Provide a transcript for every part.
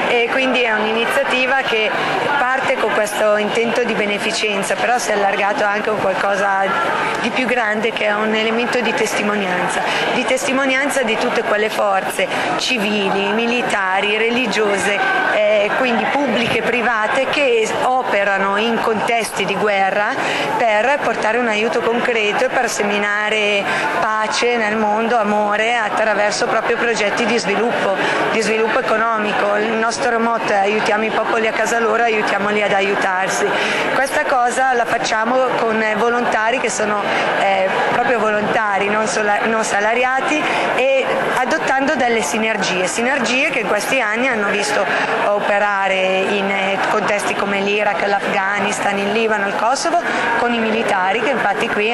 e quindi è un'iniziativa che parte con questo intento di beneficenza, però si è allargato anche a qualcosa di più grande, che è un elemento di testimonianza di tutte quelle forze civili, militari, religiose, quindi pubbliche e private, che operano in contesti di guerra per portare un aiuto concreto e per seminare pace nel mondo, amore, attraverso proprio progetti di sviluppo economico. Il nostro motto è: aiutiamo i popoli a casa loro, aiutiamoli ad aiutarsi. Questa cosa la facciamo con volontari che sono proprio volontari, non salariati, e adottando delle sinergie che in questi anni hanno visto operare in contesti come l'Iraq, l'Afghanistan, il Libano, il Kosovo, con i militari che infatti qui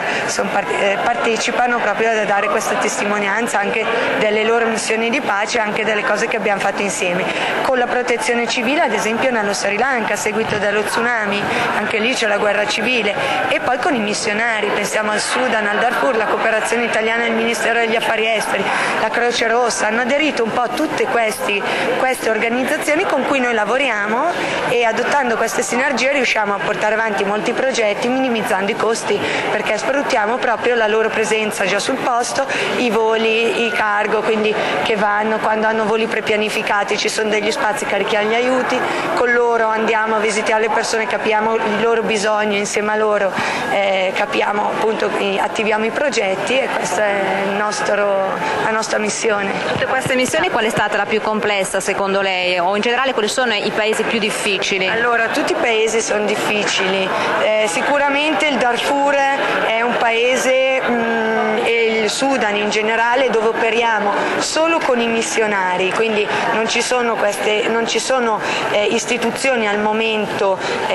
partecipano proprio a dare questa testimonianza anche delle loro missioni di pace, anche delle cose che abbiamo fatto insieme. Con la protezione civile, ad esempio nello Sri Lanka, seguito dallo tsunami, anche lì c'è la guerra civile, e poi con i missionari, pensiamo al Sudan, al Darfur, la cooperazione italiana del Ministero degli Affari Esteri, la Croce Rossa, hanno aderito un po' tutte queste organizzazioni con cui noi lavoriamo, e adottando queste sinergie riusciamo a portare avanti molti progetti minimizzando i costi, perché sfruttiamo proprio la loro presenza già sul posto, i voli, i cargo, quindi che vanno, quando hanno voli prepianificati ci sono degli spazi, carichiamo gli aiuti, con loro andiamo a visitare le persone, capiamo il loro bisogno, insieme a loro capiamo, appunto, attiviamo i progetti, e questa è la nostra missione. Tutte queste missioni, qual è stata la più complessa secondo lei, o in generale quali sono i paesi più difficili? Allora, tutti i paesi sono difficili, sicuramente il Darfur è un paese, e il Sudan in generale, dove operiamo solo con i missionari, quindi non ci sono istituzioni al momento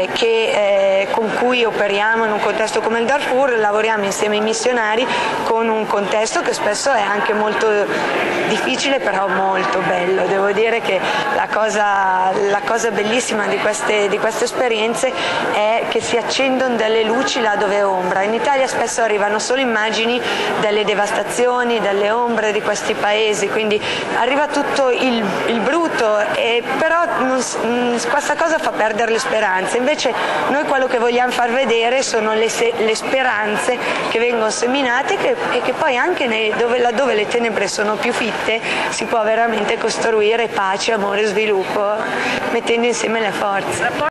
con cui operiamo in un contesto come il Darfur. Lavoriamo insieme ai missionari con un contesto che spesso è anche molto difficile, però molto bello. Devo dire che la cosa bellissima di queste esperienze è che si accendono delle luci là dove è ombra. In Italia spesso arrivano solo immagini delle devastazioni, delle ombre di questi paesi, quindi arriva tutto il brutto, però questa cosa fa perdere le speranze. Invece noi quello che vogliamo far vedere sono le speranze che vengono seminate, e che poi anche laddove le tenebre sono più fitte si può veramente costruire pace, amore e sviluppo, mettendo insieme le forze.